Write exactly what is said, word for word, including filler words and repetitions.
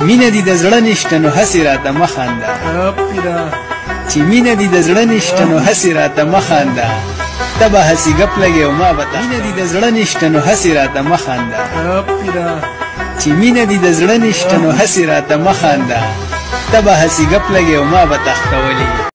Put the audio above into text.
مینه دې د زړه نشته نو هسې راته مه خانده چې مینه دې د زړه نشته نو هسې راته مه خانده ته به هسې ګپ لګې او ما به ته مینه دې د زړه نشته نو هسې راته مه خانده چې مینه دې د زړه نشته نو هسې راته مه خانده ته به هسې ګپ لګې او ما به تختولې